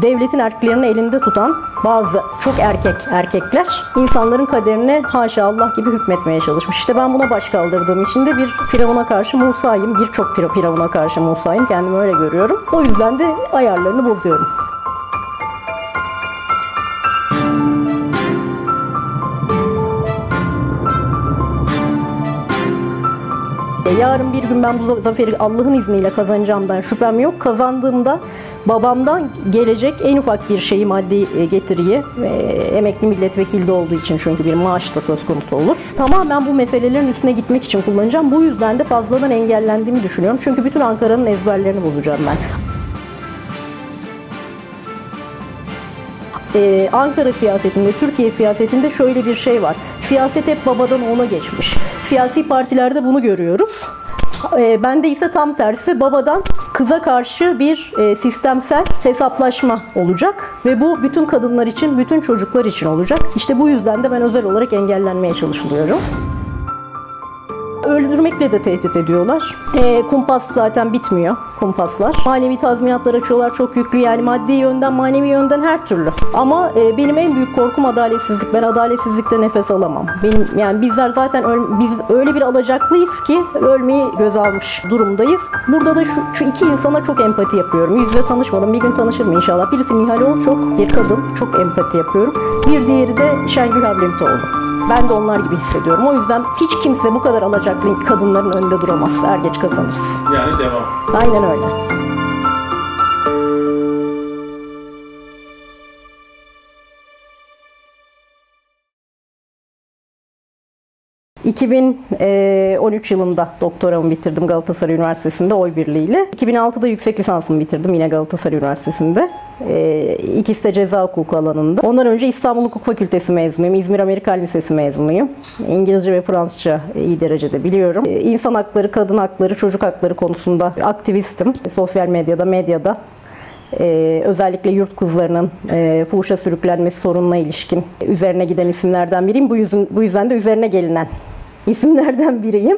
devletin erklerini elinde tutan bazı çok erkekler insanların kaderine haşa Allah gibi hükmetmeye çalışmış. İşte ben buna baş kaldırdığım için de bir Firavun'a karşı Musa'yım. Birçok Firavun'a karşı Musa'yım. Kendimi öyle görüyorum. O yüzden de ayarlarını bozuyorum. Yarın bir gün ben bu zaferi Allah'ın izniyle kazanacağımdan şüphem yok. Kazandığımda babamdan gelecek en ufak bir şeyi, maddi getiriyi, emekli milletvekili de olduğu için çünkü bir maaş da söz konusu olur. Tamamen bu meselelerin üstüne gitmek için kullanacağım. Bu yüzden de fazladan engellendiğimi düşünüyorum. Çünkü bütün Ankara'nın ezberlerini bozacağım ben. Ankara siyasetinde, Türkiye siyasetinde şöyle bir şey var. Siyaset hep babadan oğula geçmiş. Siyasi partilerde bunu görüyoruz. Bende ise tam tersi, babadan kıza karşı bir sistemsel hesaplaşma olacak. Ve bu bütün kadınlar için, bütün çocuklar için olacak. İşte bu yüzden de ben özel olarak engellenmeye çalışılıyorum. Öldürmekle de tehdit ediyorlar. Kumpas zaten bitmiyor, kumpaslar. Manevi tazminatlar açıyorlar, çok yüklü, yani maddi yönden, manevi yönden her türlü. Ama benim en büyük korkum adaletsizlik. Ben adaletsizlikte nefes alamam. Yani bizler zaten biz öyle bir alacaklıyız ki ölmeyi göze almış durumdayız. Burada da şu iki insana çok empati yapıyorum. Yüz yüze tanışmadım, bir gün tanışırım inşallah. Birisi Nihal Olçok, bir kadın, çok empati yapıyorum. Bir diğeri de Şengül Hablemitoğlu. Ben de onlar gibi hissediyorum. O yüzden hiç kimse bu kadar alacaklı kadınların önünde duramaz. Er geç kazanırız. Yani devam. Aynen öyle. ...2013 yılında doktoramı bitirdim Galatasaray Üniversitesi'nde oy birliğiyle. 2006'da yüksek lisansımı bitirdim yine Galatasaray Üniversitesi'nde. İkisi de ceza hukuku alanında. Ondan önce İstanbul Hukuk Fakültesi mezunuyum. İzmir Amerikan Lisesi mezunuyum. İngilizce ve Fransızca iyi derecede biliyorum. İnsan hakları, kadın hakları, çocuk hakları konusunda aktivistim. Sosyal medyada. Özellikle yurt kızlarının fuhuşa sürüklenmesi sorununa ilişkin üzerine giden isimlerden biriyim. Bu yüzden de üzerine gelinen isimlerden biriyim.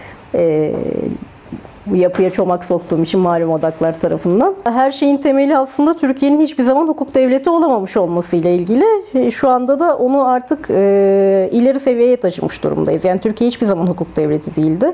Bu yapıya çomak soktuğum için malum odaklar tarafından. Her şeyin temeli aslında Türkiye'nin hiçbir zaman hukuk devleti olamamış olmasıyla ilgili. Şu anda da onu artık ileri seviyeye taşımış durumdayız. Yani Türkiye hiçbir zaman hukuk devleti değildi.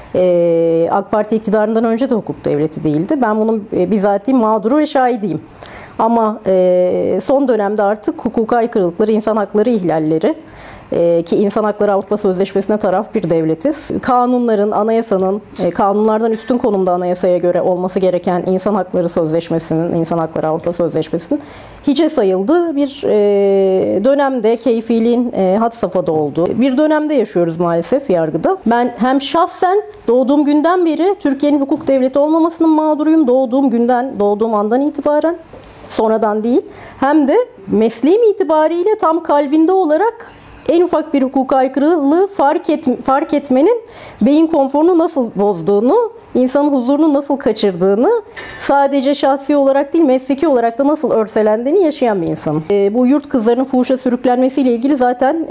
AK Parti iktidarından önce de hukuk devleti değildi. Ben bunun bizatihi mağduru ve şahidiyim. Ama son dönemde artık hukuka aykırılıkları, insan hakları ihlalleri, ki İnsan Hakları Avrupa Sözleşmesi'ne taraf bir devletiz. Kanunların, anayasanın, kanunlardan üstün konumda anayasaya göre olması gereken İnsan Hakları Sözleşmesi'nin, İnsan Hakları Avrupa Sözleşmesi'nin hiçe sayıldığı bir dönemde, keyfiliğin had safhada olduğu bir dönemde yaşıyoruz maalesef yargıda. Ben hem şahsen doğduğum günden beri Türkiye'nin hukuk devleti olmamasının mağduruyum. Doğduğum andan itibaren, sonradan değil. Hem de mesleğim itibariyle tam kalbinde olarak en ufak bir hukuka aykırılığı fark etmenin beyin konforunu nasıl bozduğunu, insanın huzurunu nasıl kaçırdığını, sadece şahsi olarak değil mesleki olarak da nasıl örselendiğini yaşayan bir insanım. Bu yurt kızlarının fuhuşa sürüklenmesiyle ilgili zaten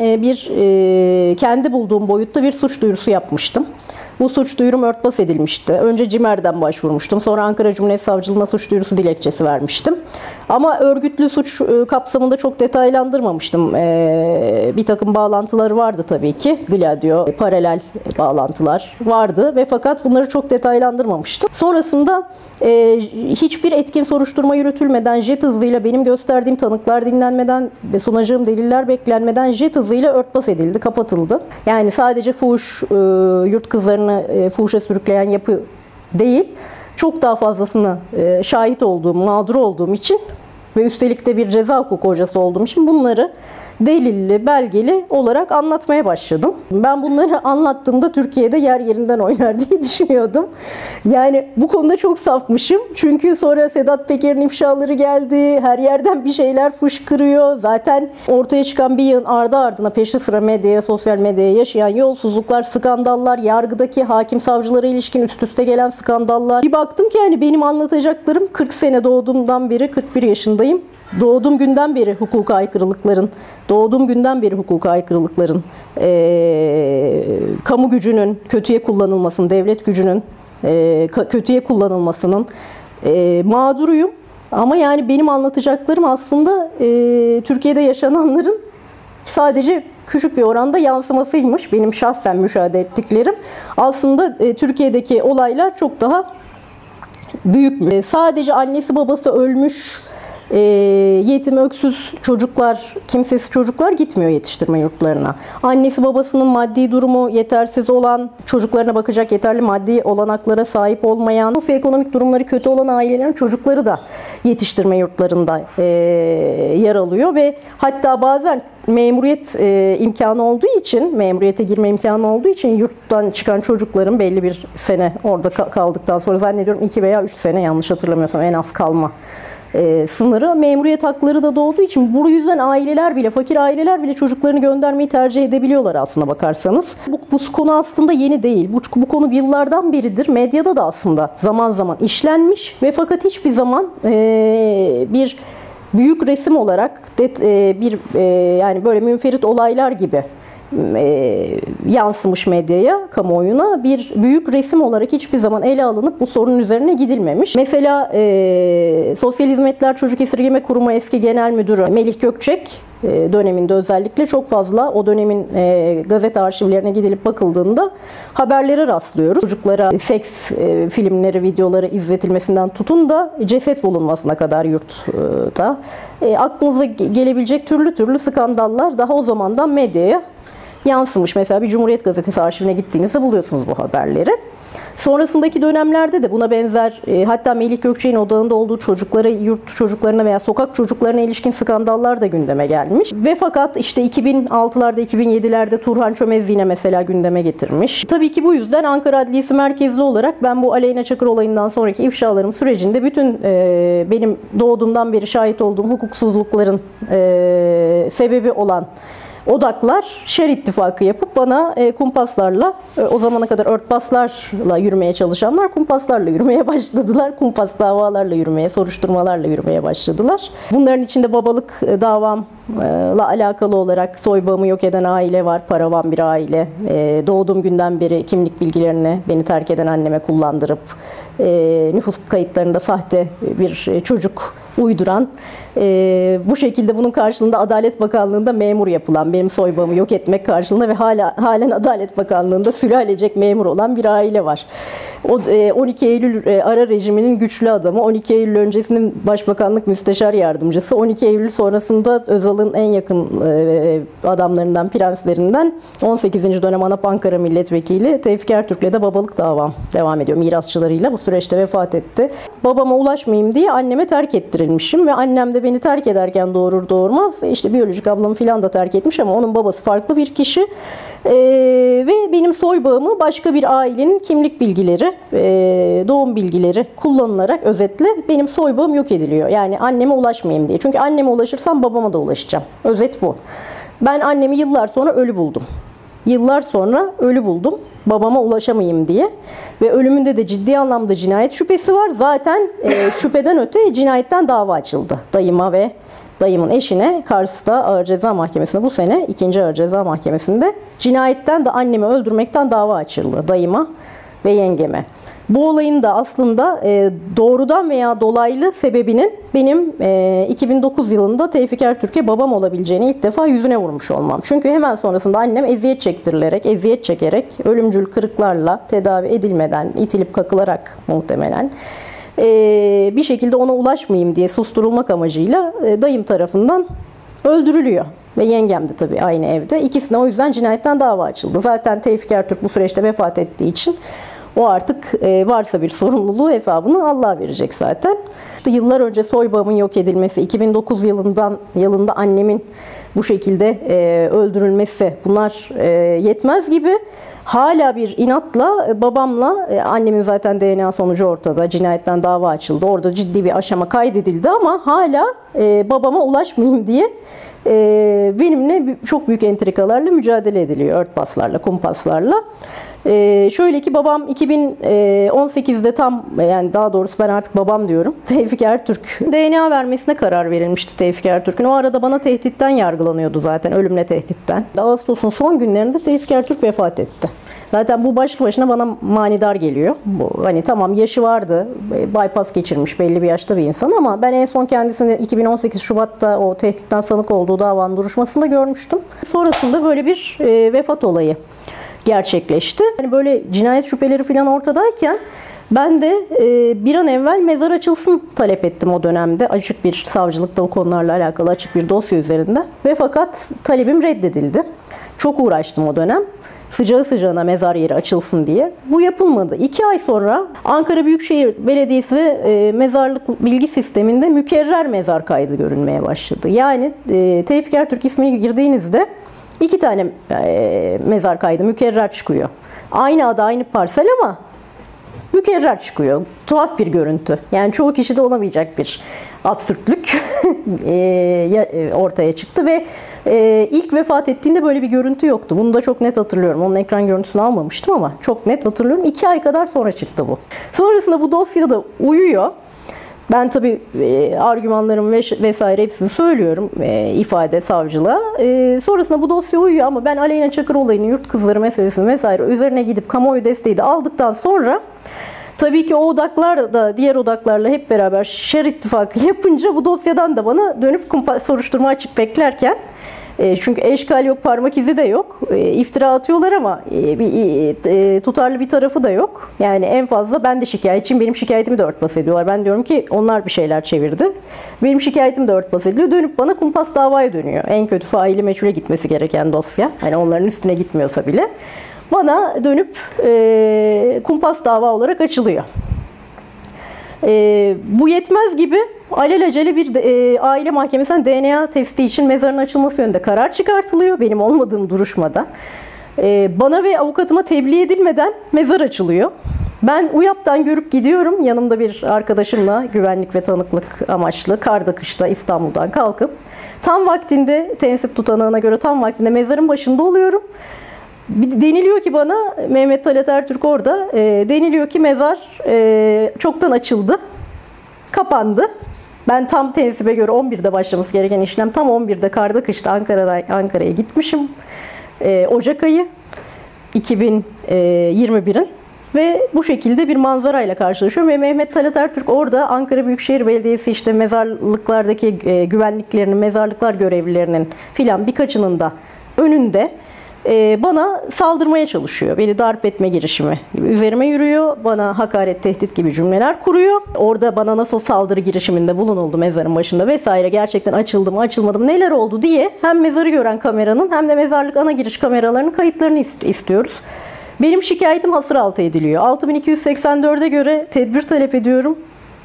kendi bulduğum boyutta bir suç duyurusu yapmıştım. Bu suç duyurum örtbas edilmişti. Önce CİMER'den başvurmuştum. Sonra Ankara Cumhuriyet Savcılığına suç duyurusu dilekçesi vermiştim. Ama örgütlü suç kapsamında çok detaylandırmamıştım. Bir takım bağlantıları vardı tabii ki. Gladio, paralel bağlantılar vardı ve fakat bunları çok detaylandırmamıştım. Sonrasında hiçbir etkin soruşturma yürütülmeden, jet hızıyla benim gösterdiğim tanıklar dinlenmeden ve sunacağım deliller beklenmeden jet hızıyla örtbas edildi, kapatıldı. Yani sadece fuhuş, yurt kızlarını fuhuşa sürükleyen yapı değil, çok daha fazlasını şahit olduğum, mağdur olduğum için ve üstelik de bir ceza hukuku hocası olduğum için bunları delilli, belgeli olarak anlatmaya başladım. Ben bunları anlattığımda Türkiye'de yer yerinden oynar diye düşünüyordum. Yani bu konuda çok safmışım. Çünkü sonra Sedat Peker'in ifşaları geldi. Her yerden bir şeyler fışkırıyor. Zaten ortaya çıkan bir yığın ardı ardına peşi sıra medyaya, sosyal medyaya yaşayan yolsuzluklar, skandallar, yargıdaki hakim savcılara ilişkin üst üste gelen skandallar. Bir baktım ki yani benim anlatacaklarım 40 sene doğduğumdan beri 41 yaşındayım. Doğduğum günden beri hukuka aykırılıkların, kamu gücünün kötüye kullanılmasının, devlet gücünün kötüye kullanılmasının mağduruyum. Ama yani benim anlatacaklarım aslında Türkiye'de yaşananların sadece küçük bir oranda yansımasıymış. Benim şahsen müşahede ettiklerim. Aslında Türkiye'deki olaylar çok daha büyük. Sadece annesi babası ölmüş, yetim öksüz çocuklar, kimsesiz çocuklar gitmiyor yetiştirme yurtlarına. Annesi babasının maddi durumu yetersiz olan, çocuklarına bakacak yeterli maddi olanaklara sahip olmayan, sosyoekonomik durumları kötü olan ailelerin çocukları da yetiştirme yurtlarında yer alıyor ve hatta bazen memuriyet imkanı olduğu için, memuriyete girme imkanı olduğu için yurttan çıkan çocukların belli bir sene orada kaldıktan sonra, zannediyorum 2 veya 3 sene, yanlış hatırlamıyorsam en az kalma sınırı, memuriyet hakları da doğduğu için bu yüzden aileler bile, fakir aileler bile çocuklarını göndermeyi tercih edebiliyorlar aslında bakarsanız. Bu konu aslında yeni değil. Bu konu yıllardan beridir. Medyada da aslında zaman zaman işlenmiş ve fakat hiçbir zaman bir büyük resim olarak yani böyle münferit olaylar gibi yansımış medyaya, kamuoyuna bir büyük resim olarak hiçbir zaman ele alınıp bu sorunun üzerine gidilmemiş. Mesela Sosyal Hizmetler Çocuk Esirgeme Kurumu eski genel müdürü Melih Gökçek döneminde özellikle çok fazla o dönemin gazete arşivlerine gidilip bakıldığında haberlere rastlıyoruz. Çocuklara seks filmleri, videoları izletilmesinden tutun da ceset bulunmasına kadar yurtta. Aklınıza gelebilecek türlü türlü skandallar daha o zamandan medyaya yansımış. Mesela bir Cumhuriyet Gazetesi arşivine gittiğinizde buluyorsunuz bu haberleri. Sonrasındaki dönemlerde de buna benzer, hatta Melih Gökçek'in odağında olduğu çocuklara, yurt çocuklarına veya sokak çocuklarına ilişkin skandallar da gündeme gelmiş. Ve fakat işte 2006'larda, 2007'lerde Turhan Çömez yine mesela gündeme getirmiş. Tabii ki bu yüzden Ankara Adliyesi merkezli olarak ben bu Aleyna Çakır olayından sonraki ifşalarım sürecinde bütün benim doğduğumdan beri şahit olduğum hukuksuzlukların sebebi olan odaklar şer ittifakı yapıp bana kumpaslarla, o zamana kadar örtbaslarla yürümeye çalışanlar kumpaslarla yürümeye başladılar. Kumpas davalarla yürümeye, soruşturmalarla yürümeye başladılar. Bunların içinde babalık davamla alakalı olarak soybağımı yok eden aile var, paravan bir aile. Doğduğum günden beri kimlik bilgilerini beni terk eden anneme kullandırıp nüfus kayıtlarında sahte bir çocuk uyduran, bu şekilde bunun karşılığında Adalet Bakanlığı'nda memur yapılan, benim soybağımı yok etmek karşılığında ve halen Adalet Bakanlığı'nda sülalecek memur olan bir aile var. O 12 Eylül ara rejiminin güçlü adamı, 12 Eylül öncesinin Başbakanlık Müsteşar Yardımcısı, 12 Eylül sonrasında Özal'ın en yakın adamlarından, prenslerinden 18. dönem ANAP Ankara Milletvekili Tevfik Ertürk'le de babalık davam devam ediyor mirasçılarıyla. Bu süreçte vefat etti. Babama ulaşmayayım diye anneme terk ettirilmişim ve annem de beni terk ederken doğurur doğurmaz işte biyolojik ablamı falan da terk etmiş ama onun babası farklı bir kişi. Ve benim soybağımı başka bir ailenin kimlik bilgileri, doğum bilgileri kullanılarak özetle benim soybağım yok ediliyor. Yani anneme ulaşmayayım diye. Çünkü anneme ulaşırsam babama da ulaşacağım. Özet bu. Ben annemi yıllar sonra ölü buldum. Yıllar sonra ölü buldum. Babama ulaşamayayım diye. Ve ölümünde de ciddi anlamda cinayet şüphesi var. Zaten şüpheden öte cinayetten dava açıldı. Dayıma ve dayımın eşine Kars'ta Ağır Ceza Mahkemesi'nde bu sene 2. Ağır Ceza Mahkemesi'nde cinayetten de annemi öldürmekten dava açıldı dayıma ve yengeme. Bu olayın da aslında doğrudan veya dolaylı sebebinin benim 2009 yılında Tevfik Ertürk'e babam olabileceğini ilk defa yüzüne vurmuş olmam. Çünkü hemen sonrasında annem eziyet çektirilerek, eziyet çekerek, ölümcül kırıklarla tedavi edilmeden, itilip kakılarak muhtemelen bir şekilde ona ulaşmayayım diye susturulmak amacıyla dayım tarafından öldürülüyor. Ve yengem de tabii aynı evde. İkisine o yüzden cinayetten dava açıldı. Zaten Tevfik Ertürk bu süreçte vefat ettiği için o artık varsa bir sorumluluğu hesabını Allah'a verecek zaten. Yıllar önce soybağımın yok edilmesi, 2009 yılında annemin bu şekilde öldürülmesi, bunlar yetmez gibi hala bir inatla babamla, annemin zaten DNA sonucu ortada, cinayetten dava açıldı. Orada ciddi bir aşama kaydedildi ama hala babama ulaşmayayım diye benimle çok büyük entrikalarla mücadele ediliyor. Örtbaslarla, kumpaslarla. Şöyle ki babam 2018'de tam, yani daha doğrusu ben artık babam diyorum, Tevfik Ertürk DNA vermesine karar verilmişti Tevfik Ertürk'ün. O arada bana tehditten yargılanıyordu zaten, ölümle tehditten. Ağustos'un son günlerinde Tevfik Ertürk vefat etti. Zaten bu başlı başına bana manidar geliyor. Bu, hani tamam yaşı vardı, bypass geçirmiş belli bir yaşta bir insan ama ben en son kendisini 2018 Şubat'ta o tehditten sanık olduğu davanın duruşmasında görmüştüm. Sonrasında böyle bir vefat olayı gerçekleşti. Yani böyle cinayet şüpheleri falan ortadayken ben de bir an evvel mezar açılsın talep ettim o dönemde. Açık bir savcılıkta o konularla alakalı açık bir dosya üzerinde. Ve fakat talebim reddedildi. Çok uğraştım o dönem. Sıcağı sıcağına mezar yeri açılsın diye. Bu yapılmadı. 2 ay sonra Ankara Büyükşehir Belediyesi mezarlık bilgi sisteminde mükerrer mezar kaydı görünmeye başladı. Yani Tevfik Ertürk ismini girdiğinizde 2 tane mezar kaydı mükerrer çıkıyor. Aynı adı aynı parsel ama mükerrer çıkıyor. Tuhaf bir görüntü. Yani çoğu kişide olamayacak bir absürtlük ortaya çıktı ve ilk vefat ettiğinde böyle bir görüntü yoktu. Bunu da çok net hatırlıyorum. Onun ekran görüntüsünü almamıştım ama çok net hatırlıyorum. 2 ay kadar sonra çıktı bu. Sonrasında bu dosyada uyuyor. Ben tabii argümanlarımı vesaire hepsini söylüyorum ifade savcılığa. Sonrasında bu dosya uyuyor ama ben Aleyna Çakır olayını, yurt kızları meselesini vesaire üzerine gidip kamuoyu desteği de aldıktan sonra tabii ki o odaklar da diğer odaklarla hep beraber şer ittifakı yapınca bu dosyadan da bana dönüp soruşturma açık beklerken çünkü eşkal yok, parmak izi de yok. İftira atıyorlar ama tutarlı bir tarafı da yok. Yani en fazla ben de şikayetçiyim. Benim şikayetimi de örtbas ediyorlar. Ben diyorum ki onlar bir şeyler çevirdi. Benim şikayetim de örtbas ediliyor. Dönüp bana kumpas davaya dönüyor. En kötü faili meçhule gitmesi gereken dosya. Hani onların üstüne gitmiyorsa bile. Bana dönüp kumpas dava olarak açılıyor. Bu yetmez gibi alelacele bir aile mahkemesinden DNA testi için mezarın açılması yönünde karar çıkartılıyor. Benim olmadığım duruşmada. Bana ve avukatıma tebliğ edilmeden mezar açılıyor. Ben UYAP'tan görüp gidiyorum. Yanımda bir arkadaşımla güvenlik ve tanıklık amaçlı karda kışta İstanbul'dan kalkıp tam vaktinde tensip tutanağına göre tam vaktinde mezarın başında oluyorum. Deniliyor ki bana, Mehmet Talat Ertürk orada, deniliyor ki mezar çoktan açıldı, kapandı. Ben tam tensibe göre 11'de başlaması gereken işlem tam 11'de karda kışta Ankara'ya gitmişim. Ocak ayı 2021'in ve bu şekilde bir manzarayla karşılaşıyorum ve Mehmet Talat Ertürk orada Ankara Büyükşehir Belediyesi işte mezarlıklardaki güvenliklerinin, mezarlıklar görevlilerinin filan birkaçının da önünde bana saldırmaya çalışıyor. Beni darp etme girişimi üzerime yürüyor. Bana hakaret, tehdit gibi cümleler kuruyor. Orada bana nasıl saldırı girişiminde bulunuldu mezarın başında vesaire, gerçekten açıldı mı açılmadı mı, neler oldu diye hem mezarı gören kameranın hem de mezarlık ana giriş kameralarının kayıtlarını istiyoruz. Benim şikayetim hasır altı ediliyor. 6284'e göre tedbir talep ediyorum.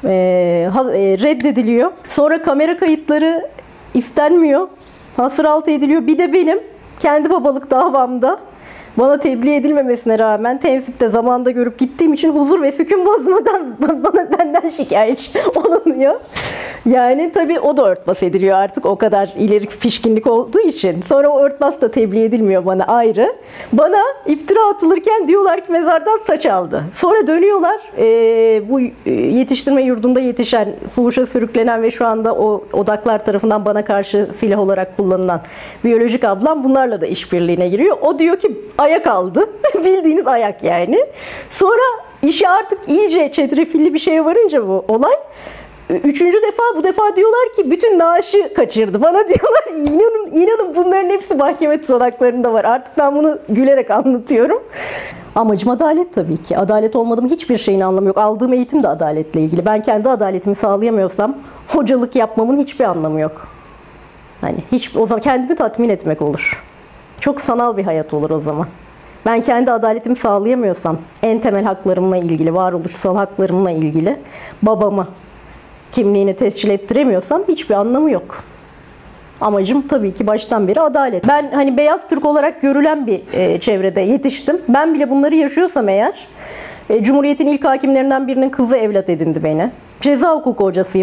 Reddediliyor. Sonra kamera kayıtları istenmiyor. Hasır altı ediliyor. Bir de benim kendi babalık davamda bana tebliğ edilmemesine rağmen tensipte zamanda görüp gittiğim için huzur ve sükun bozmadan benden şikayetçi olunuyor. Yani tabii o da örtbas ediliyor artık, o kadar ileri pişkinlik olduğu için. Sonra o örtbas da tebliğ edilmiyor bana ayrı. Bana iftira atılırken diyorlar ki mezardan saç aldı. Sonra dönüyorlar bu yetiştirme yurdunda yetişen, fuhuşa sürüklenen ve şu anda o odaklar tarafından bana karşı silah olarak kullanılan biyolojik ablam bunlarla da işbirliğine giriyor. O diyor ki ayak aldı. Bildiğiniz ayak yani. Sonra işi artık iyice çetrefilli bir şeye varınca bu olay, 3. defa bu defa diyorlar ki bütün naaşı kaçırdı. Bana diyorlar inanın bunların hepsi mahkeme tutanaklarında var. Artık ben bunu gülerek anlatıyorum. Amacım adalet tabii ki. Adalet olmadığım hiçbir şeyin anlamı yok. Aldığım eğitim de adaletle ilgili. Ben kendi adaletimi sağlayamıyorsam hocalık yapmamın hiçbir anlamı yok. Hani o zaman kendimi tatmin etmek olur. Çok sanal bir hayat olur o zaman. Ben kendi adaletimi sağlayamıyorsam, en temel haklarımla ilgili, varoluşsal haklarımla ilgili babamı, kimliğini tescil ettiremiyorsam hiçbir anlamı yok. Amacım tabii ki baştan beri adalet. Ben hani beyaz Türk olarak görülen bir çevrede yetiştim. Ben bile bunları yaşıyorsam eğer, Cumhuriyet'in ilk hakimlerinden birinin kızı evlat edindi beni. Ceza hukuku hocasıyım.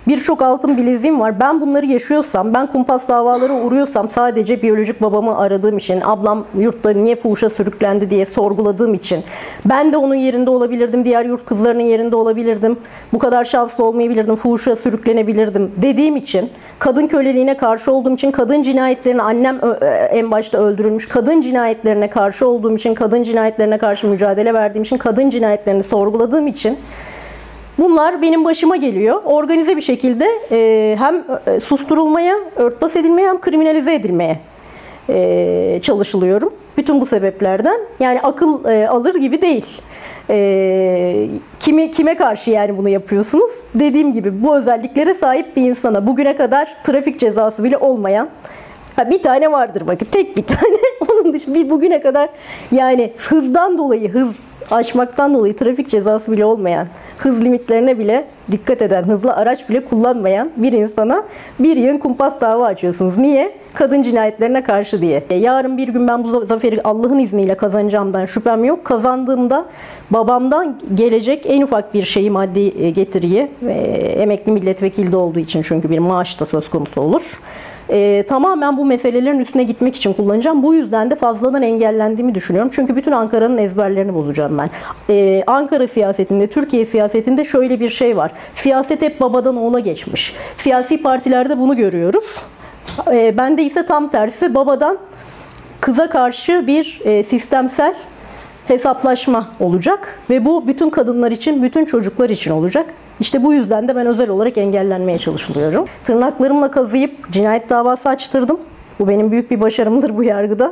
Birçok altın bileziğim var. Ben bunları yaşıyorsam, ben kumpas davalara uğruyorsam sadece biyolojik babamı aradığım için, ablam yurtta niye fuhuşa sürüklendi diye sorguladığım için, ben de onun yerinde olabilirdim, diğer yurt kızlarının yerinde olabilirdim, bu kadar şanslı olmayabilirdim, fuhuşa sürüklenebilirdim dediğim için, kadın köleliğine karşı olduğum için, kadın cinayetlerine, annem en başta öldürülmüş, kadın cinayetlerine karşı olduğum için, kadın cinayetlerine karşı mücadele verdiğim için, kadın cinayetlerini sorguladığım için bunlar benim başıma geliyor. Organize bir şekilde hem susturulmaya, örtbas edilmeye hem kriminalize edilmeye çalışılıyorum. Bütün bu sebeplerden. Yani akıl alır gibi değil. Kime karşı yani bunu yapıyorsunuz? Dediğim gibi bu özelliklere sahip bir insana, bugüne kadar trafik cezası bile olmayan, bir tane vardır bakın, tek bir tane. Onun dışında bugüne kadar yani hızdan dolayı, hız aşmaktan dolayı trafik cezası bile olmayan, hız limitlerine bile dikkat eden, hızlı araç bile kullanmayan bir insana bir yığın kumpas dava açıyorsunuz. Niye? Kadın cinayetlerine karşı diye. Yarın bir gün ben bu zaferi Allah'ın izniyle kazanacağımdan şüphem yok. Kazandığımda babamdan gelecek en ufak bir şeyi, maddi getiriyi, emekli milletvekili de olduğu için çünkü bir maaş da söz konusu olur. Tamamen bu meselelerin üstüne gitmek için kullanacağım. Bu yüzden de fazladan engellendiğimi düşünüyorum. Çünkü bütün Ankara'nın ezberlerini bozacağım ben. Ankara siyasetinde, Türkiye siyasetinde şöyle bir şey var. Siyaset hep babadan oğula geçmiş. Siyasi partilerde bunu görüyoruz. Bende ise tam tersi, babadan kıza karşı bir sistemsel hesaplaşma olacak ve bu bütün kadınlar için, bütün çocuklar için olacak. İşte bu yüzden de ben özel olarak engellenmeye çalışıyorum. Tırnaklarımla kazıyıp cinayet davası açtırdım. Bu benim büyük bir başarımdır bu yargıda.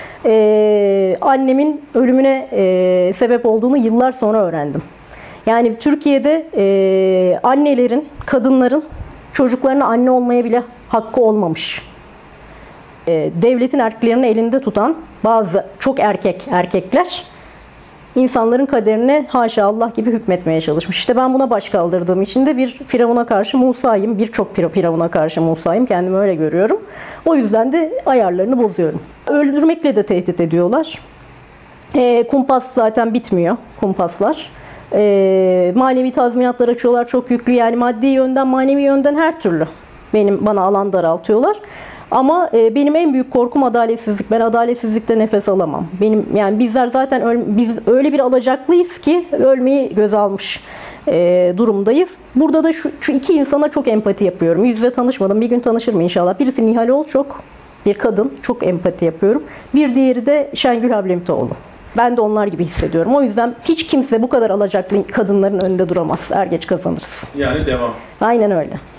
Annemin ölümüne sebep olduğunu yıllar sonra öğrendim. Yani Türkiye'de annelerin, kadınların çocuklarına anne olmaya bile hakkı olmamış. Devletin erklerini elinde tutan bazı çok erkekler insanların kaderine haşa Allah gibi hükmetmeye çalışmış. İşte ben buna baş kaldırdığım için de bir Firavun'a karşı Musa'yım. Birçok Firavun'a karşı Musa'yım. Kendimi öyle görüyorum. O yüzden de ayarlarını bozuyorum. Öldürmekle de tehdit ediyorlar. Kumpas zaten bitmiyor. Kumpaslar. Manevi tazminatlar açıyorlar çok yüklü. Yani maddi yönden, manevi yönden her türlü bana alan daraltıyorlar. Ama benim en büyük korkum adaletsizlik. Ben adaletsizlikte nefes alamam. Yani bizler zaten biz öyle bir alacaklıyız ki ölmeyi göze almış durumdayız. Burada da şu iki insana çok empati yapıyorum. Yüz yüze tanışmadım. Bir gün tanışırım inşallah. Birisi Nihal Olçok, bir kadın. Çok empati yapıyorum. Bir diğeri de Şengül Hablemitoğlu. Ben de onlar gibi hissediyorum. O yüzden hiç kimse bu kadar alacaklı kadınların önünde duramaz. Er geç kazanırız. Yani devam. Aynen öyle.